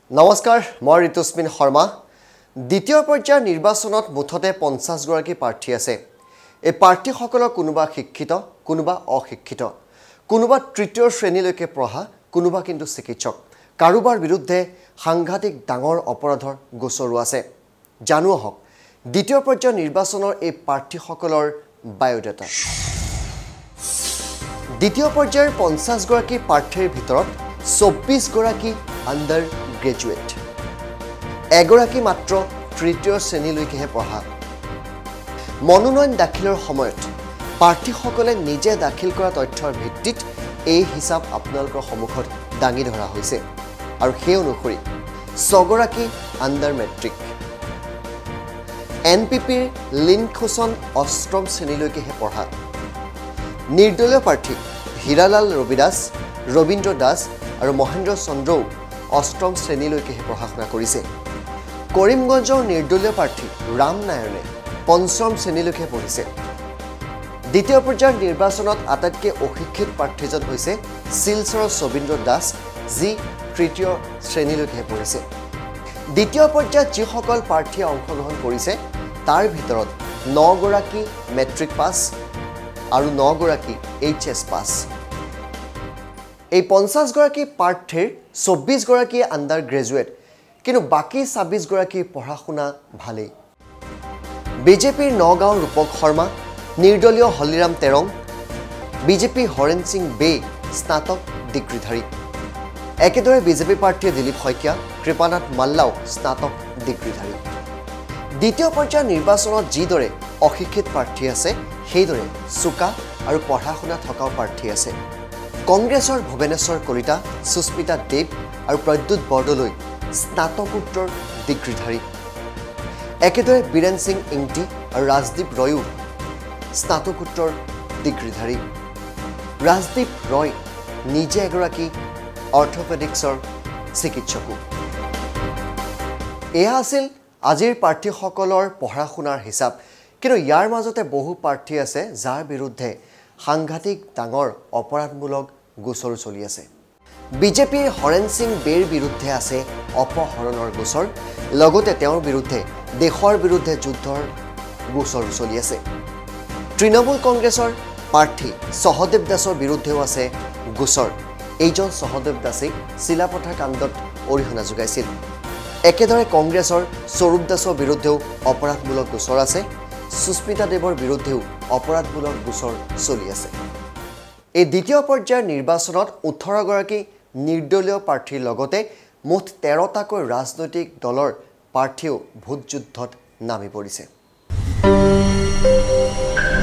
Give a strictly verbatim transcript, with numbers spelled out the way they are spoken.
নমস্কাৰ মই ঋতুস্মিন শৰ্মা দ্বিতীয় পৰ্যায়ৰ নিৰ্বাচনত মুঠতে পঞ্চাছ গৰাকী প্ৰাৰ্থী আছে এই প্ৰাৰ্থীসকলৰ কোনোবা শিক্ষিত কোনোবা অশিক্ষিত কোনোবা তৃতীয় শ্ৰেণীলৈকে পঢ়া কোনোবা কিন্তু চিকিৎসক কাৰোবাৰ বিৰুদ্ধে সাংঘাতিক ডাঙৰ অপৰাধৰ গোচৰো আছে জানো হওক দ্বিতীয় পৰ্যায়ৰ নিৰ্বাচনৰ এই প্ৰাৰ্থীসকলৰ বায়োডাটা দ্বিতীয় পৰ্যায়ৰ পঞ্চাছ গৰাকী প্ৰাৰ্থীৰ ভিতৰত চৌব্বিছ গৰাকী আণ্ডাৰ গ্ৰেজুৱেট এগৰাকী মাত্ৰ তৃতীয় শ্ৰেণীলৈকেহে পঢ়া মনোনয়ন দাখিলৰ সময়ত প্ৰাৰ্থীসকলে নিজে দাখিল কৰা তথ্যৰ ভিত্তিত এই হিচাপ আপোনালোকৰ সন্মুখত দাঙি ধৰা হৈছে আৰু সেই অনুসৰি ছগৰাকী আণ্ডাৰ মেট্ৰিক এন পি পিৰ লিনখোচন অষ্টম শ্ৰেণীলৈকেহে পঢ়া নিৰ্দলীয় প্ৰাৰ্থী হীৰালাল ৰবিদাস ৰবীন্দ্ৰ দাস আৰু মহেন্দ্ৰ চন্দ্ৰও অষ্টম শ্ৰেণীলৈকেহে পঢ়া শুনা কৰিছে কৰিমগঞ্জৰ নিৰ্দলীয় প্ৰাৰ্থী ৰাম নাৰায়ণে পঞ্চম শ্ৰেণীলৈকে পঢ়িছে দ্বিতীয় পৰ্যায়ৰ নিৰ্বাচনত আটাইতকৈ অশিক্ষিত প্ৰাৰ্থীজন হৈছে শিলচৰৰ সবীন্দ্ৰ দাস যি তৃতীয় শ্ৰেণীলৈকে পঢ়িছে দ্বিতীয় পৰ্যায়ত যিসকল প্ৰাৰ্থীয়ে অংশগ্ৰহণ কৰিছে তাৰ ভিতৰত নগৰাকী মেট্ৰিক পাছ আৰু নগৰাকী এইচ এছ পাছ এই পঞ্চাছ গৰাকী প্ৰাৰ্থীৰ চৌব্বিছ গৰাকী আণ্ডাৰ গ্ৰেজুৱেট কিন্তু বাকী ছাব্বিছ গৰাকী পঢ়া শুনা ভালেই বিজেপিৰ নগাঁও ৰূপক শৰ্মা নিৰ্দলীয় হলিৰাম তেৰং বিজেপি হৰেণ সিং বে স্নাতক ডিগ্ৰীধাৰী একেদৰে বিজেপি প্ৰাৰ্থীয়ে দিলীপ শইকীয়া কৃপানাথ মাল্লাও স্নাতক ডিগ্ৰীধাৰী দ্বিতীয় পৰ্যায়ৰ নিৰ্বাচনত যিদৰে অশিক্ষিত প্ৰাৰ্থী আছে সেইদৰে চোকা আৰু পঢ়া শুনা থকাও প্ৰাৰ্থী আছে কংগ্ৰেছৰ ভুৱনেশ্বৰ কলিতা সুস্মিতা দেৱ আৰু প্ৰদ্যুৎ বৰদলৈ স্নাতকোত্তৰ ডিগ্ৰীধাৰী একেদৰে বীৰেন সিং ইংটি আৰু ৰাজদীপ ৰয়ো স্নাতকোত্তৰ ডিগ্ৰীধাৰী ৰাজদীপ ৰয় নিজে এগৰাকী অৰ্থপেডিক্সৰ চিকিৎসকো এয়া আছিল আজিৰ প্ৰাৰ্থীসকলৰ পঢ়া শুনাৰ হিচাপ কিন্তু ইয়াৰ মাজতে বহু প্ৰাৰ্থী আছে যাৰ বিৰুদ্ধে সাংঘাতিক ডাঙৰ অপৰাধমূলক গোচৰ চলি আছে বিজেপিৰ হৰেণ সিং বেৰ বিৰুদ্ধে আছে অপহৰণৰ গোচৰ লগতে তেওঁৰ বিৰুদ্ধে দেশৰ বিৰুদ্ধে যুদ্ধৰ গোচৰ চলি আছে তৃণমূল কংগ্ৰেছৰ প্ৰাৰ্থী সহদেৱ দাসৰ বিৰুদ্ধেও আছে গোচৰ এইজন সহদেৱ দাসে চিলাপথাৰ কাণ্ডত অৰিহণা যোগাইছিল একেদৰে কংগ্ৰেছৰ স্বৰূপ দাসৰ বিৰুদ্ধেও অপৰাধমূলক গোচৰ আছে সুস্মিতা দেৱৰ বিৰুদ্ধেও অপৰাধমূলক গোচৰ চলি আছে এই দ্বিতীয় পৰ্যায়ৰ নিৰ্বাচনত ওঠৰ গৰাকী নিৰ্দলীয় প্ৰাৰ্থীৰ লগতে মুঠ তেৰটাকৈ ৰাজনৈতিক দলৰ প্ৰাৰ্থীও ভোট যুদ্ধত নামি পৰিছে